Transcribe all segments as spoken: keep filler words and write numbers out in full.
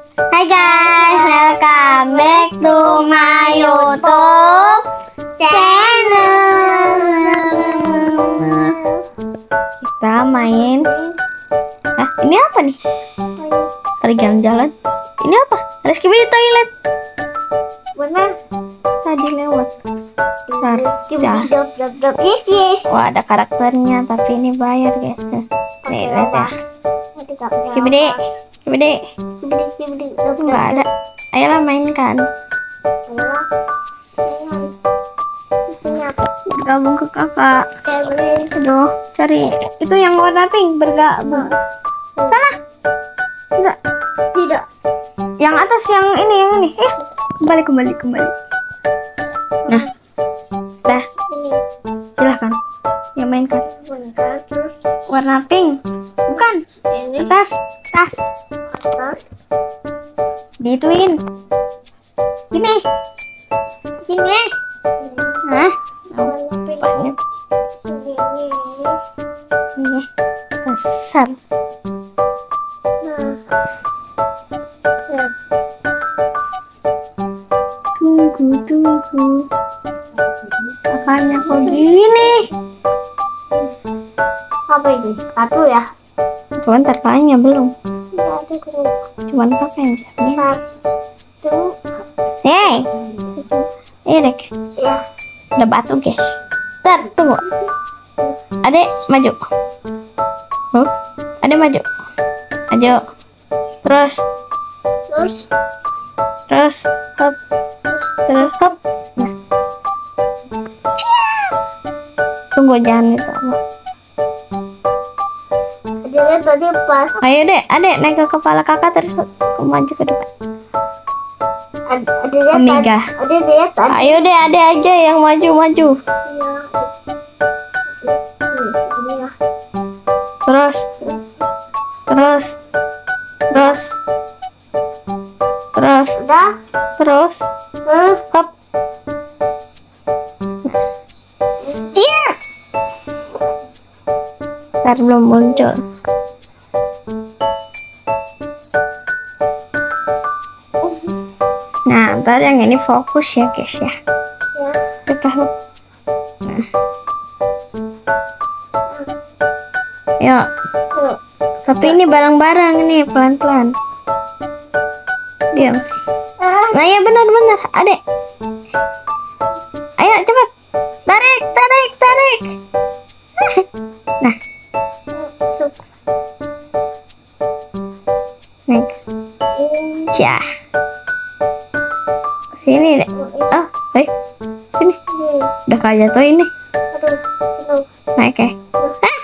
Hai guys, welcome back to my YouTube channel. Kita main. Ah, ini apa nih? Tadi jalan-jalan. Ini apa? Rizky di toilet. Benar. Tadi lewat. Bentar. Ya. Yes, yes. Wah, ada karakternya, tapi ini bayar guys. Nih, lihat ya. Kibede, kibede. Nggak ada. Ayolah mainkan. Bergabung ke kakak. Aduh, cari itu yang warna pink bergabung. Salah. Tidak. Tidak. Yang atas yang ini, yang ini. Eh, kembali kembali kembali. Nah. Dah. Silahkan. Ya mainkan. Warna pink. Bukan. Ini Tas, tas. atas. Dituin. Gini. Gini. Hah? Banyak. Ini besar. Tunggu, tunggu. Makanya kok gini. Apa ini? Satu ya? Cuman terkayanya belum. Ya, ada dulu. Cuman kakak yang bisa sendiri. Satu. Hei. Ini Dek. Ya. Ada batu guys. Ntar, tunggu. Adek, maju. Huh? Adek maju. Maju. Terus. Terus. Terus. Hop. Terus. Hop. Nah. Tunggu, jangan itu. Jadi tadi pas. Ayo dek, adek naik ke kepala kakak terus ke maju ke depan. Ada dia Omega. Ada dia tadi. Ayo deh, adek aja yang maju-maju. Terus. Terus. Terus. Terus. Udah. Terus. Terus. Hop. Iya. Ntar belum muncul. Nah, ntar yang ini fokus ya guys ya. Ya. Kita hop. Nah. Yuk. Tuh. Tapi ini barang-barang ini pelan-pelan. Diam. Ah. Nah ya benar-benar, adek. Ayo cepat. Tarik, tarik, tarik. Nah, next. Ya. Sini deh. Oh, eh. Sini. Udah kayak jatuh ini. Aduh. Aduh. Naik ya. Ah.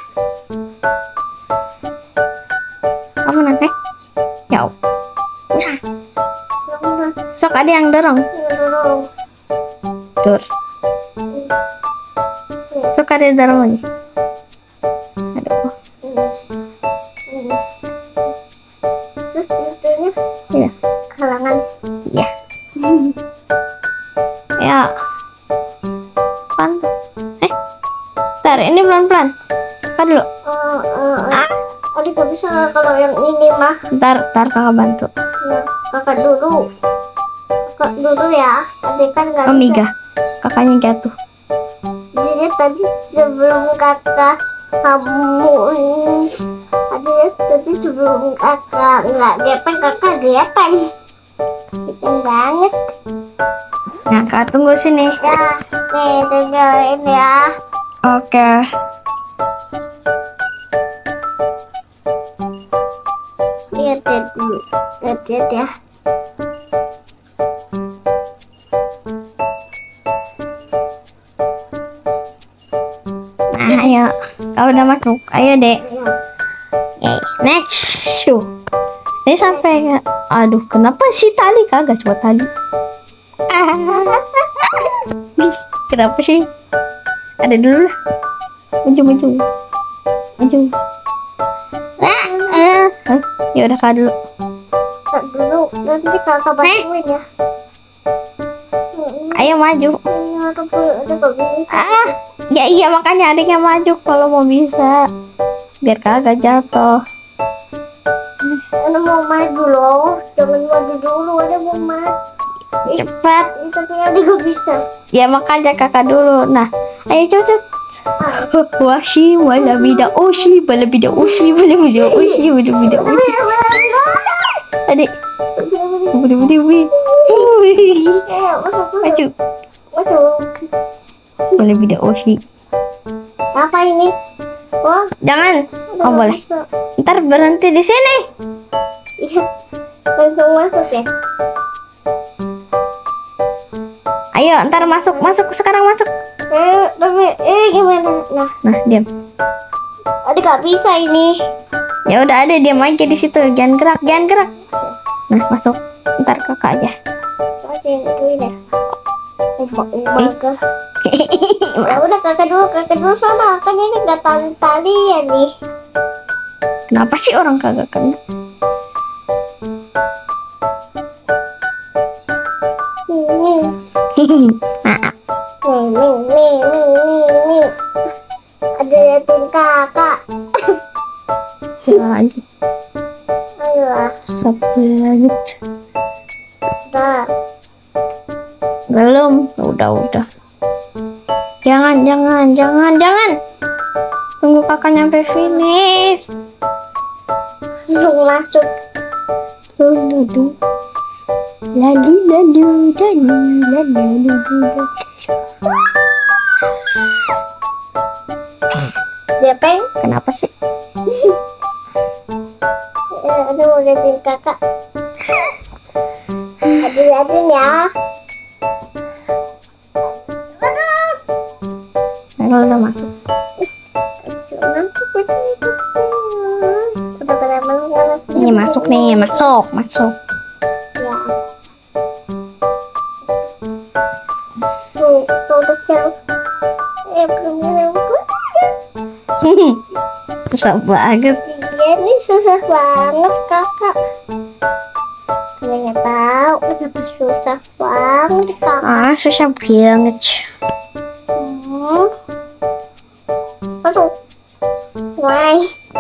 Kamu naik. Ya. Nah. Sok ada yang dorong. Dur. Sok ada yang dorong lagi. Aduh. Terus pintunya Iya. halangan. Iya. Ya. Pantu. Eh. Ntar ini pelan-pelan. Kan dulu. Oh, oh, oh. Adik gak bisa kalau yang ini mah. Ntar, ntar kakak bantu. Ya, kakak dulu. Kakak dulu ya. Adik kan gak Omega. Kakaknya jatuh. Jadi tadi sebelum kakak kamu Adik tadi sebelum kakak nggak gepeng kakak gepeng. Gepeng banget. Nah, kakak tunggu sini. Ya, nih dengerin ya. Oke. Lihat deh dulu. Lihat lihat ya. Nah, ayo. Kau udah masuk. Ayo, Dek. Ya. Yay. Next. Shoo. Ini sampai nggak? Aduh, kenapa sih tali kagak cuma tali? Ah. Kenapa sih? Ada dulu lah. Maju, maju. Maju. Ah, ah. Hah? Ya udah kak dulu. Lihat dulu. Nanti kakak bantuin ya. Ayo maju. Ini ada ada gak bisa. Ah, ya iya makanya adiknya maju kalau mau bisa. Biar kagak jatuh. Ada mau maju loh, jangan maju dulu, ada mau maju. Cepat. Ih, tapi ada gak bisa. Ya makanya kakak dulu. Nah, ayo cepet. Washi wala bida oshi wala bida oshi wala bida oshi wala bida oshi. Adik. Budi budi budi. Maju. Masuk. Wala bida oshi. Apa ini? Oh, Jangan. udah Oh boleh. masuk. Ntar berhenti di sini. Iya, langsung masuk ya. Ayo, ntar masuk masuk sekarang masuk. Eh, tapi eh gimana? Nah, Nah, diam. ada gak bisa ini. Ya udah ada diam aja di situ. Jangan gerak, jangan gerak. Nah, masuk. Ntar kakak aja. Oke, dulu deh. Oh, my God. Ya udah kakak dulu, kakak dulu sana. Kan ini nggak tali-tali ya nih. Kenapa sih orang kagak kena? Nih, Maaf. nih, nih, nih, nih, nih, nih. Ada liatin kakak. Salah aja. Ayolah, Susah banget. udah. Belum. Udah, udah. Jangan, jangan, jangan, jangan. Tunggu kakak nyampe finish. Langsung masuk. Duh, duh. Ladu, ladu, ladu, ladu, ladu, ladu. Dia peng. Kenapa sih? Eh, ada mau liatin kakak. Ada liatin ya. Kalau udah masuk. Udah pada banget. Ini masuk nih, masuk, masuk. Ya. Tuh, tuh, tuh, tuh. Eh, belum nyampe. Susah banget. Iya nih susah banget kakak. Kalian nggak tahu kenapa susah banget kakak. Ah, susah banget. Hmm. Aduh. Why?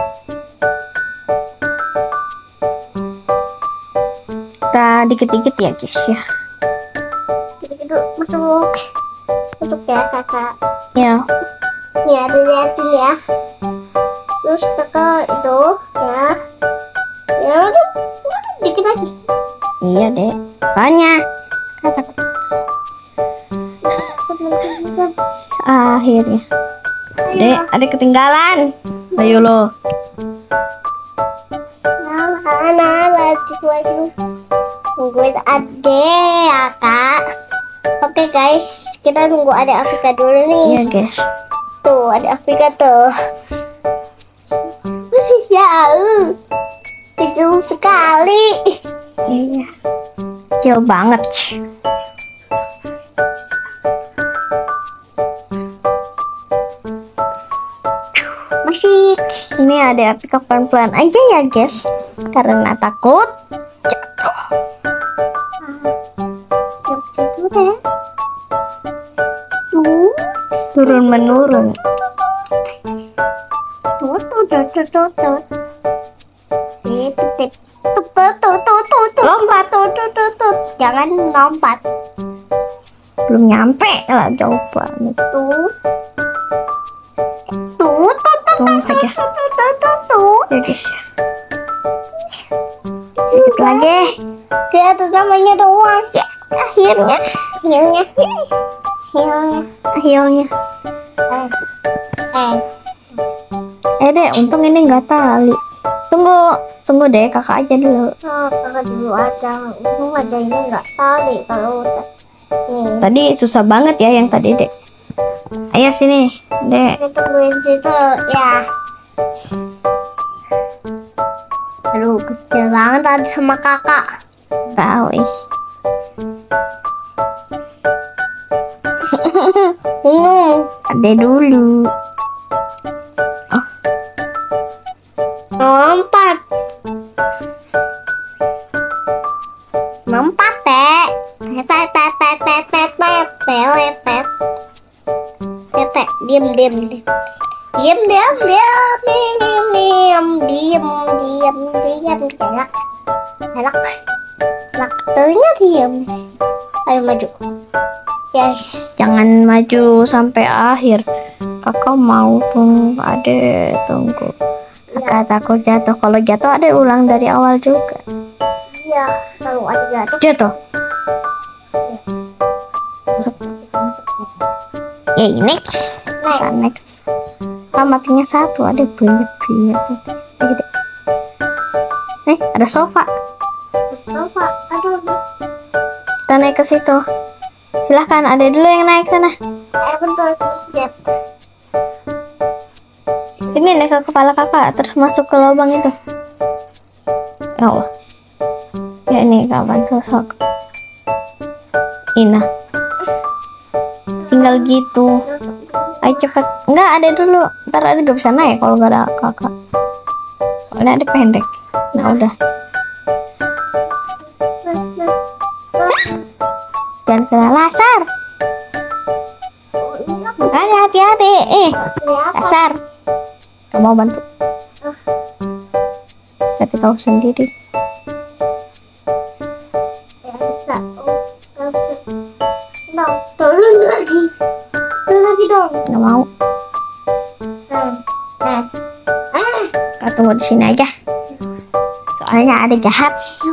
Kita dikit-dikit ya guys ya. Gitu masuk. Masuk ya kakak. Ya. Nih ada liatin ya. Terus kakak itu ya. Ya udah, udah dikit lagi. Iya deh. Makanya. Kata akhirnya. Dek, ada ketinggalan. Ayo lo. Nah, nah, lagi lagi. Nungguin ade ya kak. Oke guys, kita nunggu adek Afrika dulu nih. Iya guys. Tuh, adek Afrika tuh. Masih jauh. Kecil sekali. Iya. Kecil banget. Masih. Ini ada Afrika pelan-pelan aja ya guys. Karena takut jatuh. Yang situ deh. Uh, turun menurun. Tuh, tuh, tuh, tuh, tuh, tuh. Tip, tip. Tuh, tuh, tuh, tuh, tuh, tuh. Lompat, tuh, tuh, tuh, tuh. Jangan lompat. Belum nyampe lah, jauh banget. Tuh. Tuh, tuh, tuh, Tunggu saja. tuh, tuh, tuh, tuh, tuh. Ya guys. Sedikit lagi. Lihat namanya doang. Ya, akhirnya. Akhirnya. Akhirnya. Akhirnya. Eh. Eh. Eh deh, untung ini nggak tali. Tunggu, tunggu deh, kakak aja dulu. Oh, kakak dulu aja. Untung ada ini nggak tali kalau udah. Nih. Tadi susah banget ya yang tadi dek. Ayo sini, dek. Kita tungguin situ ya. Aduh, kecil banget tadi sama kakak. Tahu ih. Hmm. Ade dulu. Oh, Lompat. Lompat, Teh. Teh, teh, teh, teh, teh, teh, teh, teh. Teh, teh, diam, diam, diam. Diam, diam, diam, diam, diam, diam, diam, diam, diam. Adanya diam. Ayo maju. Yes. Jangan maju sampai akhir. Kakak mau tunggu, adek tunggu. Kakak takut jatuh. Kalau jatuh adek ulang dari awal juga. Iya, kalau ada jatuh. Jatuh. Masuk. Yay, next. Nah, next. Ah, matinya satu. Ada banyak banyak. Ayo deh. Nih, ada sofa. Sofa. Aduh. Kita naik ke situ. Silahkan, ada dulu yang naik sana. Eh, bentar. Siap. Ini naik ke kepala kakak, terus masuk ke lubang itu. Ya Allah. Ya ini kak bantu sok. Ina. Tinggal gitu. Ayo cepet. Enggak, ada dulu. Ntar ada gak bisa naik kalau gak ada kakak. Soalnya ada pendek. Nah udah. Jangan kena laser. Makanya hati-hati. Eh, laser. Gak mau bantu. Tapi tahu sendiri. Ya bisa. Nah, turun lagi. Turun lagi dong. Gak mau. Nah, nah. Ah. Kak tunggu di sini aja. Soalnya ada jahat.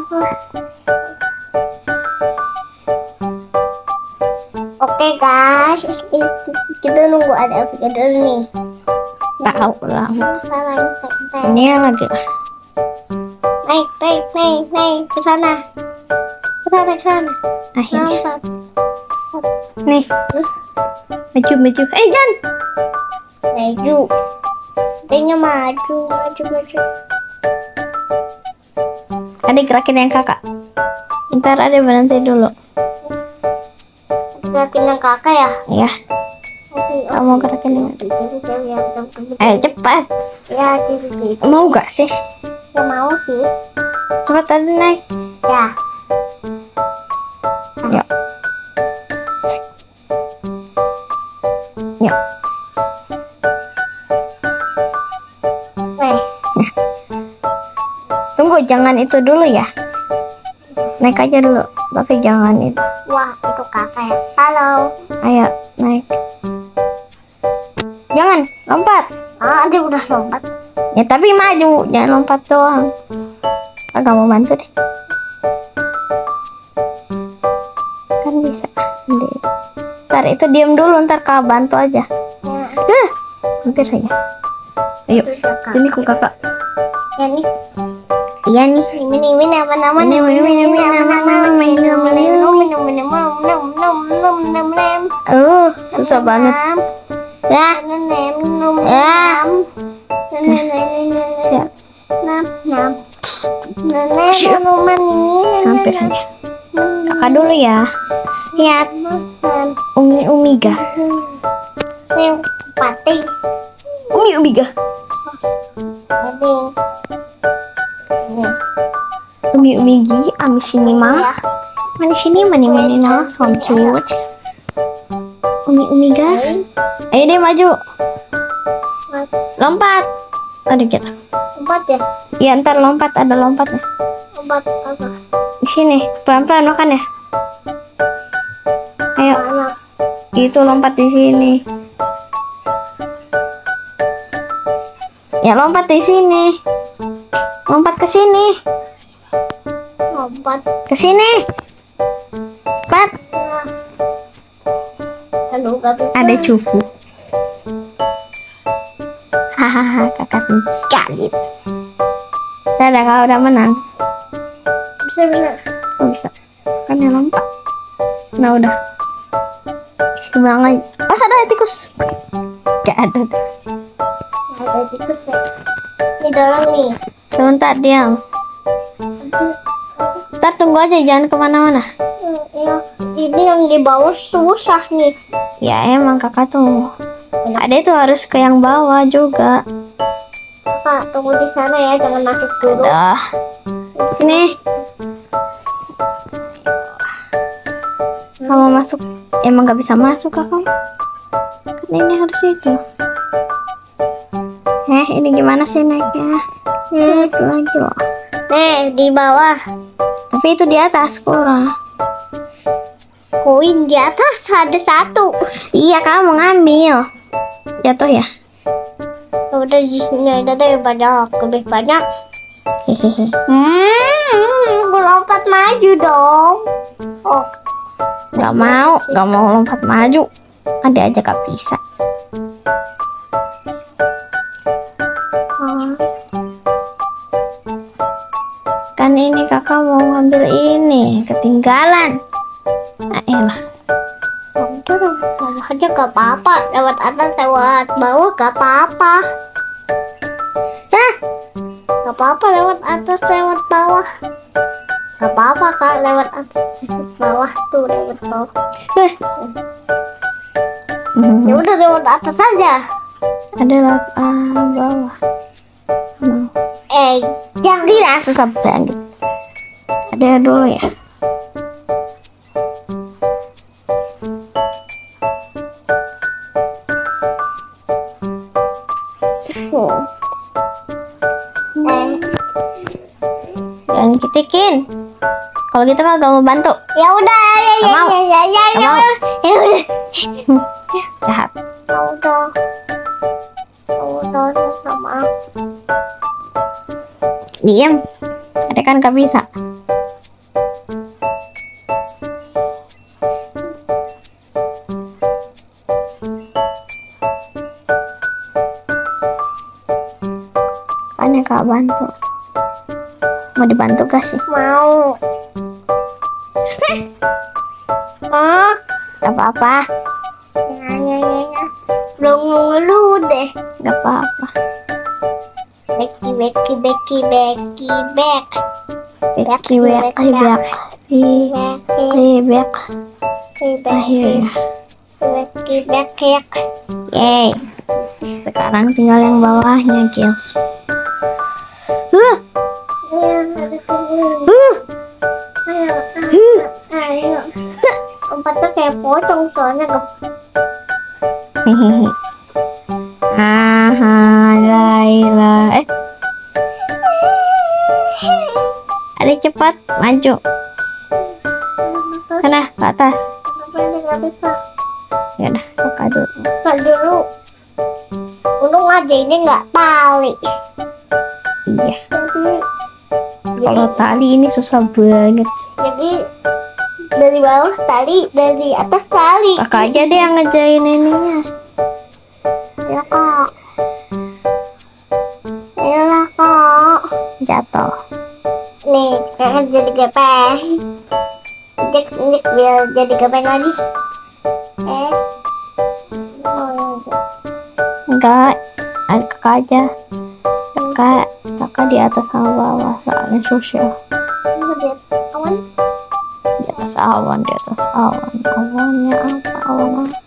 Oke guys, kita nunggu ada Afrika dulu nih. Tahu lah. Salah, santai. Ini lagi. Naik, naik, naik, naik ke sana. Ke sana, ke sana. Akhirnya. Lompat. Nih. Terus Maju, maju. Eh, Jan. maju. Tinggal maju, maju, maju. Ada gerakin yang kakak. Ntar ada berhenti dulu. Gerakin yang kakak ya? Iya. Oke, Kamu gerakin yang oke. Jadi cewek yang temen. Ayo cepat. Ya, jadi Mau gak sih? ya mau sih. Cepat tadi naik. Ya. Yuk. Yuk. Weh, Tunggu, jangan itu dulu ya. Naik aja dulu. Tapi jangan itu. wah itu kakak ya. Halo. Ayo naik. Jangan lompat. Ah, dia udah lompat. Ya tapi maju, jangan lompat doang. Agak mau bantu deh. Kan bisa sendiri. Ntar itu diam dulu, ntar kak bantu aja. Ya, Nah, hampir saja. Ayo, itu kakak. sini ku kakak. Ya nih. Iya nih. Ini ini ini apa namanya? Ini, ini, ini, ini, apa namanya? Uh, susah banget. Ya, ya. Siap. Hampir saja. Kakak dulu ya. Lihat, Umi Umiga. Pati. Umi Umiga. Ini. Umi Umigi, ami sini mah. Mana sini, mana mana nah, komcut. Umi Umiga. Ayo deh maju. Lompat. Aduh kita. Lompat ya? Ya ntar lompat, ada lompatnya. Lompat apa? Di sini, pelan-pelan makan ya. Ayo, Mana? itu lompat di sini. Ya lompat di sini. Lompat ke sini. Lompat. Ke sini. Cepat. Aduh, gak bisa. Ada cupu. Hahaha, kakak kaget. Dadah, kalau udah menang. Bisa, bisa. Oh bisa. Kan yang lompat. Nah udah. Kembang lagi. Pas ada tikus. Gak ada. Ada tikus ya. Ini dalam nih. Sebentar diam. Ntar tunggu aja, jangan kemana-mana. Hmm, ya. Ini yang di bawah susah nih. Ya emang kakak tuh. Ada itu harus ke yang bawah juga. Kak, tunggu di sana ya, jangan masuk dulu. Dah. Sini. Kamu masuk. Emang gak bisa masuk kakak. Kan ini harus itu. Eh ini gimana sih naiknya? Eh itu lagi loh. Nih, di bawah. Tapi Tapi itu di atas kurang. Koin di atas ada satu. Iya, kamu ngambil. Jatuh ya? Udah di sini ada daripada lebih banyak. Hehehe. Hmm, aku lompat maju dong. Oh, Gak mau, gak mau lompat maju. Ada aja gak bisa. oh. Kan ini kakak mau ngambil ini, ketinggalan. Nah, elah. Udah dong, bawah aja gak apa-apa. Lewat atas, lewat bawah gak apa-apa. Nah, gak apa-apa lewat atas, lewat bawah. Gak apa-apa kak, lewat atas, lewat bawah tuh, lewat bawah. Eh. Ya udah lewat atas aja. Ada lewat ah, bawah. Mau. Eh, jangan. Tidak, susah banget. Ada dulu ya. Eh, Jangan kitikin. Kalau gitu kan gak mau bantu. ya udah, ya ya Gak mau. ya ya ya Gak ya mau. udah. Ya udah. Jahat. Ya udah. Ya udah, minta maaf. Diam. Ada kan gak bisa. Kan kak bantu. Mau dibantu gak sih? Mau. Oh, Gak apa-apa. ya ya ya ya. Belum ngeluh deh. Gak apa-apa. Becky Becky Becky Becky back. Beki bek bek di Becky bek Becky akhirnya. Becky Becky. Yeay. Sekarang tinggal yang bawahnya, guys. Huh. Ya, ada sini. Huh. Ayo, ayo, ayo. Lompatnya kayak pocong soalnya gak. Hehehe. Ah, Laila. Eh, adik cepat maju. Sana ke atas. Kenapa ini gak bisa? Ya udah, kakak dulu. Nggak dulu. Untung aja ini nggak tali. Iya. Jadi, Kalau tali ini susah banget sih. jadi dari bawah tali, dari atas tali. Kakak aja deh yang ngejain ininya. Ya kak. Ayolah kak. Jatuh. Nih, kakak jadi gepeng. Injek, injek biar jadi gepeng lagi. Eh. Oh, Enggak, ada kakak aja. Kakak, kakak di atas sama bawah soalnya sosial. ini lihat awan. Di atas awan, di atas awan. Awannya apa? Awan apa?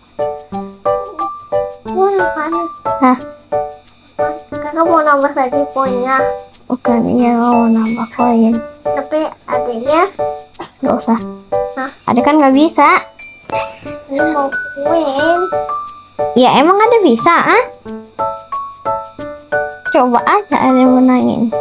Wah, kan. Hah? Kakak mau nambah lagi poinnya. Bukan, iya mau nambah koin. Tapi adanya, Gak usah. Hah? Ada kan nggak bisa? ini mau koin. Ya emang ada bisa, ah? Coba aja ada yang menangin.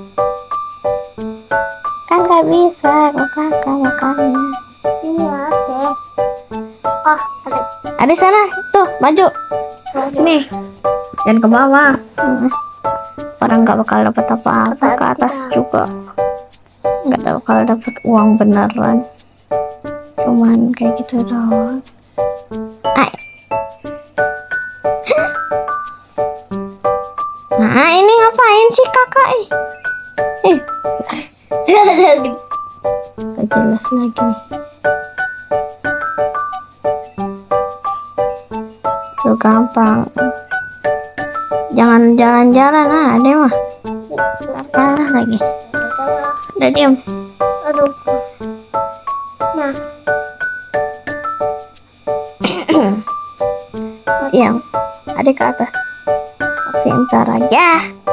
Kan nggak bisa, kok kakak makanya. Iya, deh. Oh, ada. Ada sana, tuh maju. Sini. Dan ke bawah. Hmm. Orang nggak bakal dapat apa-apa, ke atas juga. Nggak bakal dapat uang beneran. Cuman kayak gitu doang. Ay. Nah, ini ngapain sih kakak? Eh, eh. Gak jelas lagi nih. Tuh gampang. Jangan jalan-jalan, ah, ada mah. Kalah lagi. Udah diam. Aduh. Nah, Yang ada ke atas. Oke, ntar aja.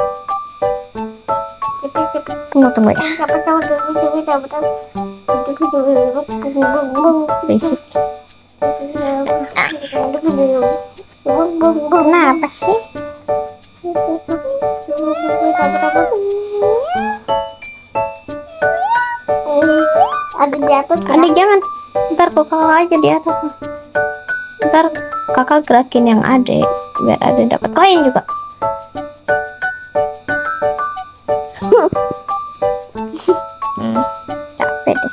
cepet cepet. Tunggu tunggu ya. Siapa tahu dulu cepet cepet. Cepet cepet. Bung bung bung. Berisik. Bung bung bung. Kenapa sih? Oh, di atas. Adik jangan. Ntar kok kakak aja di atas. Ntar kakak gerakin yang adek biar adek dapat koin juga. Hmm, capek deh.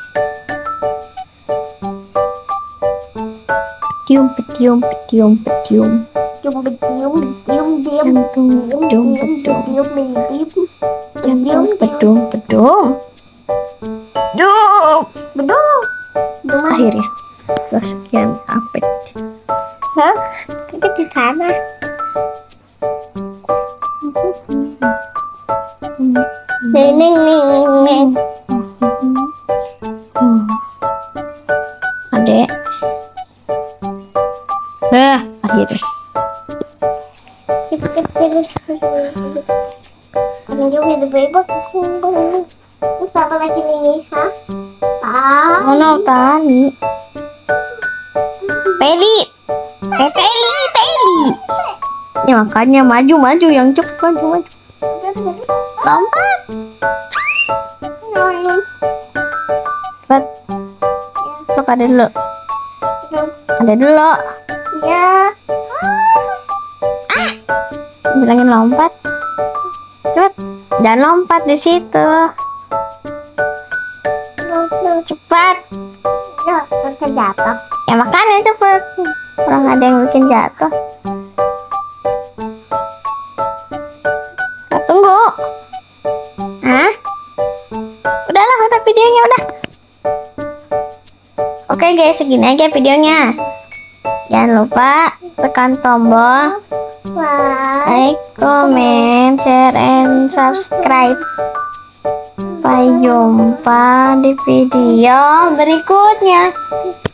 Petium, petium, petium, petium. Tium tium tium tium Jantung, bedung, bedung. tium tium. Jantung, bedung, bedung. Duh, bedung. Akhirnya sekian update. Hah? Kita di sana. Neng neng neng neng. Hmm. Adek. Nah, akhirnya. Kita kita Orang jauh itu bebas. Terus apa lagi nih, ha? Ah. Mana tani? Peli. Eh, Peli, Peli. Ya makanya maju, maju yang cepet, maju, maju. Lompat. Cepet. Sok ada dulu. Ada dulu. Ya. Ah. Bilangin lompat. Cepet. Jangan lompat di situ. Cepat. Ya, sampai jatuh. Ya makanya cepet. Orang ada yang bikin jatuh. Nah, tunggu. Hah? Udahlah, udah videonya udah. Oke guys, segini aja videonya. Jangan lupa tekan tombol Wah. like, comment, share, and subscribe. Sampai jumpa di video berikutnya.